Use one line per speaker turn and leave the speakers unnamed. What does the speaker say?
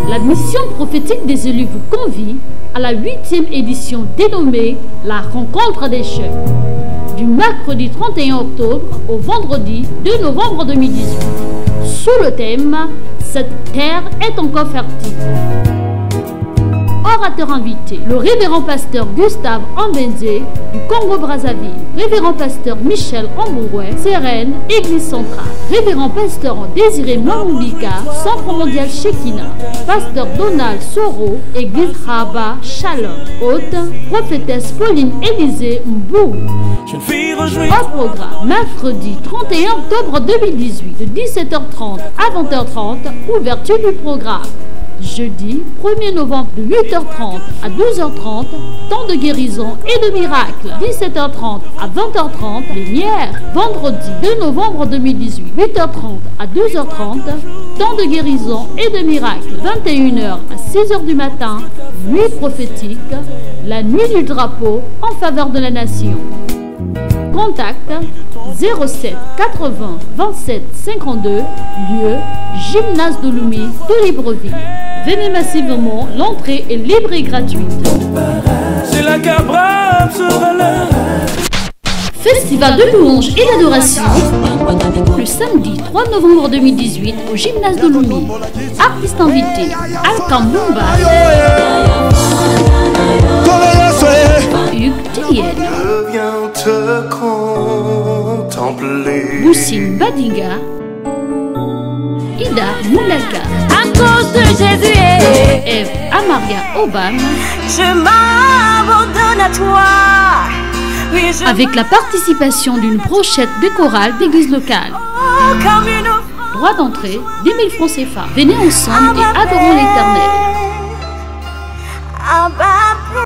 La mission prophétique des élus vous convie à la 8e édition dénommée La Rencontre des chefs, du mercredi 31 octobre au vendredi 2 novembre 2018, sous le thème « Cette terre est encore fertile ». Orateur invité, le révérend pasteur Gustave Ambenze du Congo-Brazzaville, révérend pasteur Michel Ambouroué, Sérène, Église centrale, révérend pasteur Désiré Mamoulika, Centre mondial Shekina, pasteur Donald Soro, Église Rabat, Shalom, hôte, prophétesse Pauline Élisée Mbou. Au programme, mercredi 31 octobre 2018, de 17h30 à 20h30, ouverture du programme. Jeudi 1er novembre de 8h30 à 12h30, temps de guérison et de miracles. 17h30 à 20h30, plénière. Vendredi 2 novembre 2018, 8h30 à 12h30, temps de guérison et de miracles. 21h à 6h du matin, nuit prophétique, la nuit du drapeau en faveur de la nation. Contact 07 80 27 52, lieu Gymnase de Lumi de Libreville. Venez massivement, l'entrée est libre et gratuite.
C'est la cabra sera là.
Festival de louanges et d'adoration le samedi 3 novembre 2018 au Gymnase de Lumi. Artistes invités Alkamumba, Hugues Tiel, Boussine Badinga, Ida Moulaka,
à cause de Jésus,
Eve Amaria Obama,
je m'abandonne à toi. Oui,
avec la participation d'une brochette de chorale d'église locale.
comme une offrande.
Droit d'entrée, 10 000 francs CFA. Venez ensemble et adorons l'Éternel.